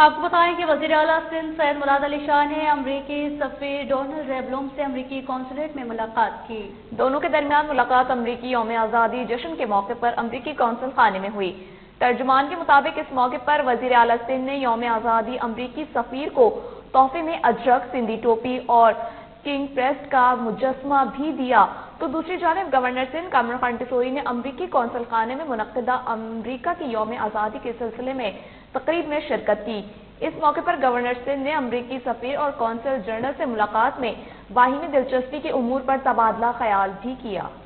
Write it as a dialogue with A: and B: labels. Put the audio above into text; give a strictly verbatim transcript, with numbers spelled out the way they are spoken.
A: آپ کو بتائیں کہ وزیر اعلیٰ سندھ سید مراد علی شاہ نے امریکی سفیر ڈونلڈ ریبلوم سے امریکی قونصلیٹ میں ملاقات کی۔
B: دونوں کے درمیان ملاقات امریکی یوم آزادی جشن کے موقع پر امریکی قونصل خانے میں ہوئی۔ ترجمان کے مطابق اس موقع پر وزیر اعلیٰ سندھ نے یوم آزادی امریکی سفیر کو تحفے میں اجرک، سندھی ٹوپی اور کنگ پریسٹ کا مجسمہ بھی دیا، تو دوسری جانب گورنر سندھ کامران خان ٹسوری نے امریکی قونصل خانے میں منعقدہ امریکہ کی یوم آزادی کے سلسلے میں تقریب میں شرکت کی۔ اس موقع پر گورنر سندھ نے امریکی سفیر اور قونصل جنرل سے ملاقات میں باہمی دلچسپی کے امور پر تبادلہ خیال بھی کیا۔